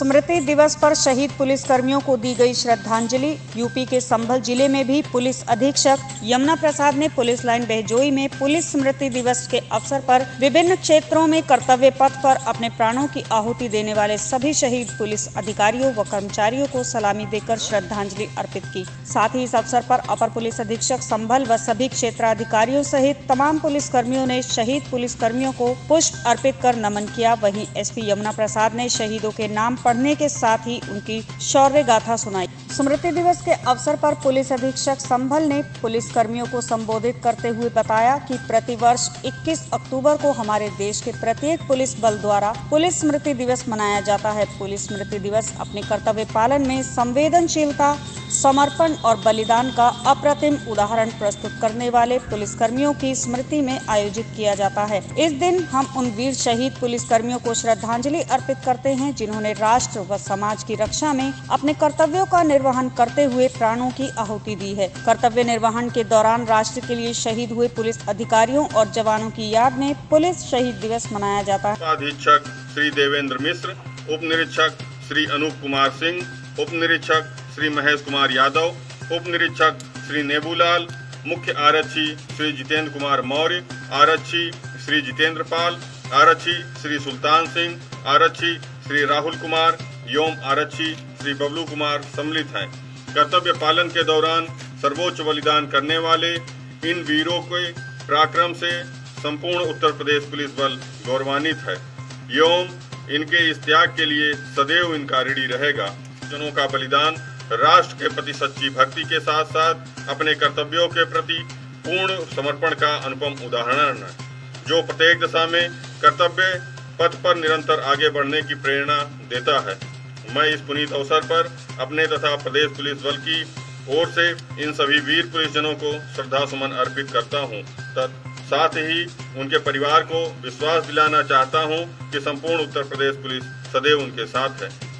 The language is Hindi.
स्मृति दिवस पर शहीद पुलिस कर्मियों को दी गई श्रद्धांजलि। यूपी के संभल जिले में भी पुलिस अधीक्षक यमुना प्रसाद ने पुलिस लाइन बहजोई में पुलिस स्मृति दिवस के अवसर पर विभिन्न क्षेत्रों में कर्तव्य पथ पर अपने प्राणों की आहुति देने वाले सभी शहीद पुलिस अधिकारियों व कर्मचारियों को सलामी देकर श्रद्धांजलि अर्पित की। साथ ही इस अवसर पर अपर पुलिस अधीक्षक संभल व सभी क्षेत्राधिकारियों सहित तमाम पुलिस कर्मियों ने शहीद पुलिस कर्मियों को पुष्प अर्पित कर नमन किया। वहीं एसपी यमुना प्रसाद ने शहीदों के नाम पढ़ने के साथ ही उनकी शौर्य गाथा सुनाई। स्मृति दिवस के अवसर पर पुलिस अधीक्षक संभल ने पुलिस कर्मियों को संबोधित करते हुए बताया कि प्रतिवर्ष 21 अक्टूबर को हमारे देश के प्रत्येक पुलिस बल द्वारा पुलिस स्मृति दिवस मनाया जाता है। पुलिस स्मृति दिवस अपने कर्तव्य पालन में संवेदनशीलता, समर्पण और बलिदान का अप्रतिम उदाहरण प्रस्तुत करने वाले पुलिस कर्मियों की स्मृति में आयोजित किया जाता है। इस दिन हम उन वीर शहीद पुलिस कर्मियों को श्रद्धांजलि अर्पित करते हैं जिन्होंने राष्ट्र व समाज की रक्षा में अपने कर्तव्यों का निर्वहन करते हुए प्राणों की आहुति दी है। कर्तव्य निर्वहन के दौरान राष्ट्र के लिए शहीद हुए पुलिस अधिकारियों और जवानों की याद में पुलिस शहीद दिवस मनाया जाता है। अधीक्षक श्री देवेंद्र मिश्र, उप निरीक्षक श्री अनूप कुमार सिंह, उप निरीक्षक श्री महेश कुमार यादव, उप निरीक्षक श्री नेबूलाल, मुख्य आरक्षी श्री जितेंद्र कुमार मौर्य, आरक्षी श्री जितेंद्र पाल, आरक्षी श्री सुल्तान सिंह, आरक्षी श्री राहुल कुमार, योम आरक्षी श्री बबलू कुमार सम्मिलित हैं। कर्तव्य पालन के दौरान सर्वोच्च बलिदान करने वाले इन वीरों के पराक्रम से संपूर्ण उत्तर प्रदेश पुलिस बल गौरवान्वित है। योम इनके इस त्याग के लिए सदैव इनका ऋणी रहेगा। जनों का बलिदान राष्ट्र के प्रति सच्ची भक्ति के साथ साथ अपने कर्तव्यों के प्रति पूर्ण समर्पण का अनुपम उदाहरण है, जो प्रत्येक दशा में कर्तव्य पथ पर निरंतर आगे बढ़ने की प्रेरणा देता है। मैं इस पुनीत अवसर पर अपने तथा प्रदेश पुलिस बल की ओर से इन सभी वीर पुलिस जनों को श्रद्धा सुमन अर्पित करता हूँ। साथ ही उनके परिवार को विश्वास दिलाना चाहता हूँ कि संपूर्ण उत्तर प्रदेश पुलिस सदैव उनके साथ है।